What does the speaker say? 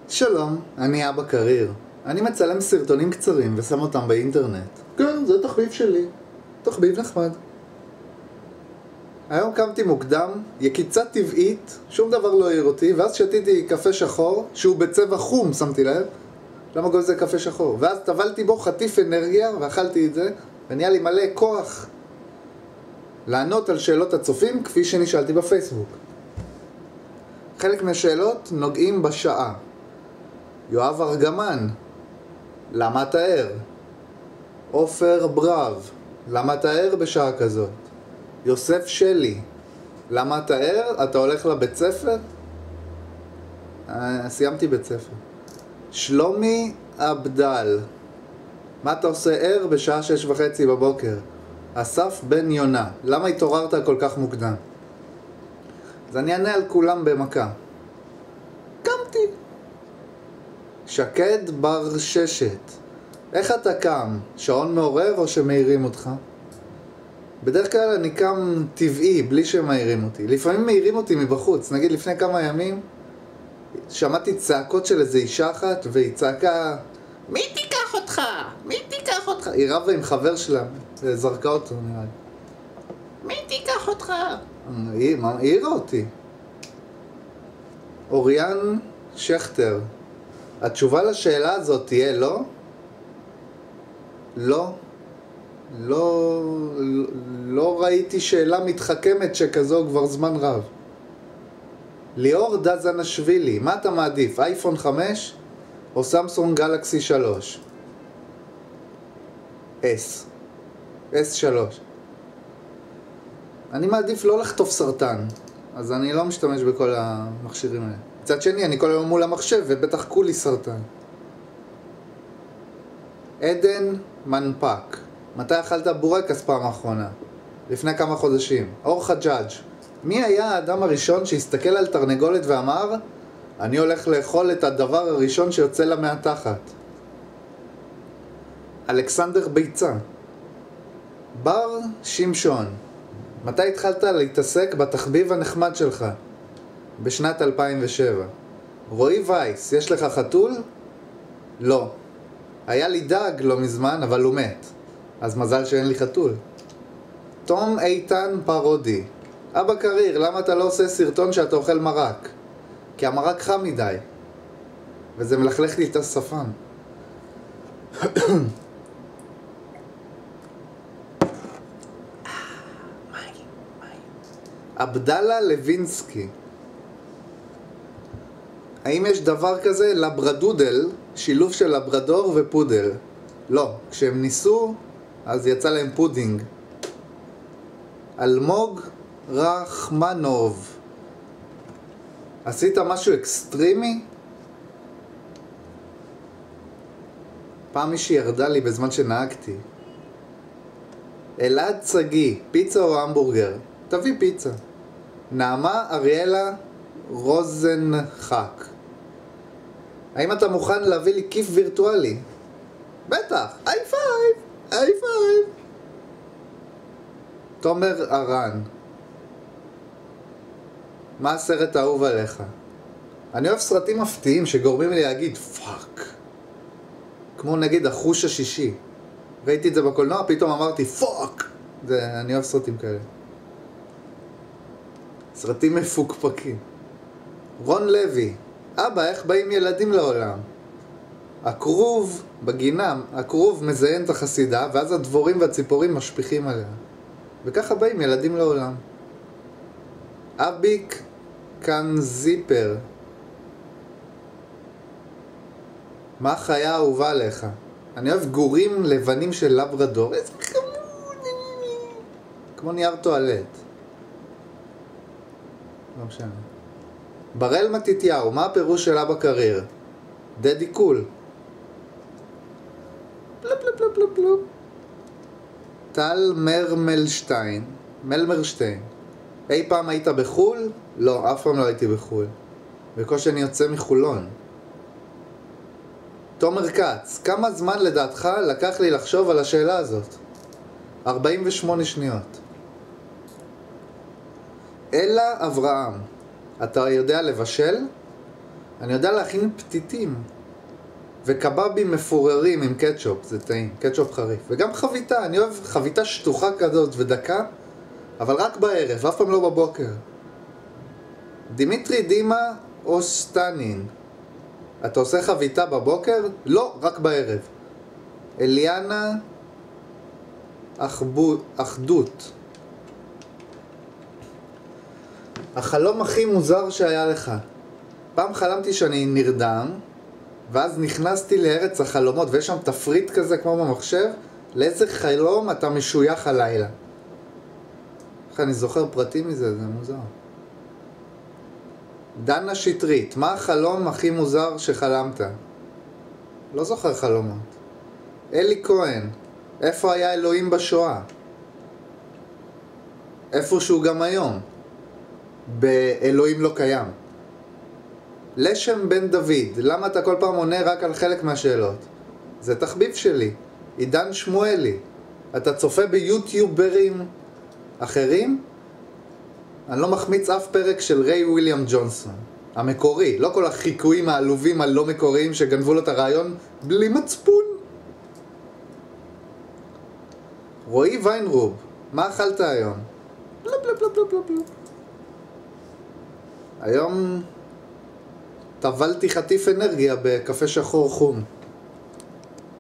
שלום, אני אבא קריר. אני מצלם סרטונים קצרים ושם אותם באינטרנט. כן, זה תחביב שלי. תחביב נחמד. היום קמתי מוקדם, יקיצה טבעית, שום דבר לא העיר אותי, ואז שתיתי קפה שחור, שהוא בצבע חום, שמתי לב. למה כל זה קפה שחור? ואז טבלתי בו חטיף אנרגיה, ואכלתי את זה, ונהיה לי מלא כוח לענות על שאלות הצופים, כפי שנשאלתי בפייסבוק. חלק מהשאלות נוגעים בשעה. יואב ארגמן, למה אתה ער? עופר ברב, למה אתה ער בשעה כזאת? יוסף שלי, למה אתה ער? אתה הולך לבית ספר? סיימתי בית ספר. שלומי אבדל, מה אתה עושה ער בשעה 6:30 בבוקר? אסף בן יונה, למה התעוררת כל כך מוקדם? אז אני אענה על כולם במכה. קמתי. שקד בר ששת, איך אתה קם? שעון מעורר או שמעירים אותך? בדרך כלל אני קם טבעי, בלי שמעירים אותי. לפעמים מעירים אותי מבחוץ. נגיד לפני כמה ימים שמעתי צעקות של איזו אישה אחת, והיא צעקה, מי תיקח אותך? מי תיקח אותך? היא רבה עם חבר שלה, זרקה אותו נראה לי. מי תיקח אותך? היא העירה אותי. אוריאן שכטר, התשובה לשאלה הזאת תהיה לא? לא. לא ראיתי שאלה מתחכמת שכזו כבר זמן רב. ליאור דזנשווילי, מה אתה מעדיף? אייפון 5 או סמסונג גלקסי 3? S3. אני מעדיף לא לחטוף סרטן, אז אני לא משתמש בכל המכשירים האלה. מצד שני, אני כל היום מול המחשב ובטח כולי סרטן. עדן מנפק, מתי אכלת בורקס פעם האחרונה? לפני כמה חודשים. אור חג'אג', מי היה האדם הראשון שהסתכל על תרנגולת ואמר, אני הולך לאכול את הדבר הראשון שיוצא לה מהתחת? אלכסנדר ביצה. בר שמשון, מתי התחלת להתעסק בתחביב הנחמד שלך? בשנת 2007. רועי וייס, יש לך חתול? לא. היה לי דג לא מזמן, אבל הוא מת. אז מזל שאין לי חתול. תום איתן פרודי, אבא קריר, למה אתה לא עושה סרטון שאתה אוכל מרק? כי המרק חם מדי, וזה מלכלך לי את השפם. עבדאללה לוינסקי, האם יש דבר כזה לברדודל, שילוב של לברדור ופודל? לא, כשהם ניסו אז יצא להם פודינג. אלמוג רחמנוב, עשית משהו אקסטרימי? פעם מישהי ירדה לי בזמן שנהגתי. אלעד צגי, פיצה או המבורגר? תביא פיצה. נעמה אריאלה רוזנחק, האם אתה מוכן להביא לי כיף וירטואלי? בטח, היי פייב, היי פייב. תומר ארן, מה הסרט האהוב עליך? אני אוהב סרטים מפתיעים שגורמים לי להגיד פאק, כמו נגיד החוש השישי. ראיתי את זה בקולנוע, פתאום אמרתי פאק. אני אוהב סרטים כאלה, סרטים מפוקפקים. רון לוי, אבא, איך באים ילדים לעולם? הכרוב בגינה, הכרוב מזיין את החסידה, ואז הדבורים והציפורים משפיכים עליה, וככה באים ילדים לעולם. אביק קנזיפר, מה החיה האהובה עליך? אני אוהב גורים לבנים של לברדור, איזה חמוד, כמו נייר טואלט. לא משנה. בראל מתתיהו, מה הפירוש של אבא קריר? דדי קול. פלופ פלופ פלופ פלופ פלופ. טל מלמרשטיין, אי פעם היית בחול? לא, אף פעם לא הייתי בחול. בקושי אני יוצא מחולון. תומר קץ, כמה זמן לדעתך לקח לי לחשוב על השאלה הזאת? 48 שניות. אלה אברהם, אתה יודע לבשל? אני יודע להכין פתיתים. וקבבים מפוררים עם קטשופ, זה טעים, קטשופ חריף. וגם חביתה, אני אוהב חביתה שטוחה כזאת ודקה, אבל רק בערב, אף פעם לא בבוקר. דימיטרי דימה או סטנין, אתה עושה חביתה בבוקר? לא, רק בערב. אליאנה אחדות, החלום הכי מוזר שהיה לך. פעם חלמתי שאני נרדם, ואז נכנסתי לארץ החלומות, ויש שם תפריט כזה כמו במחשב, לאיזה חלום אתה משוייך הלילה. איך אני זוכר פרטים מזה, זה מוזר. דנה שטרית, מה החלום הכי מוזר שחלמת? לא זוכר חלומות. אלי כהן, איפה היה אלוהים בשואה? איפה שהוא גם היום. באלוהים לא קיים. לשם בן דוד, למה אתה כל פעם עונה רק על חלק מהשאלות? זה תחביב שלי. עידן שמואלי, אתה צופה ביוטיוברים אחרים? אני לא מחמיץ אף פרק של ריי וויליאם ג'ונסון. המקורי, לא כל החיקויים העלובים הלא מקוריים שגנבו לו את הרעיון בלי מצפון. רועי ויינרוב, מה אכלת היום? בלה בלה בלה בלה בלה בלה. היום טבלתי חטיף אנרגיה בקפה שחור חום.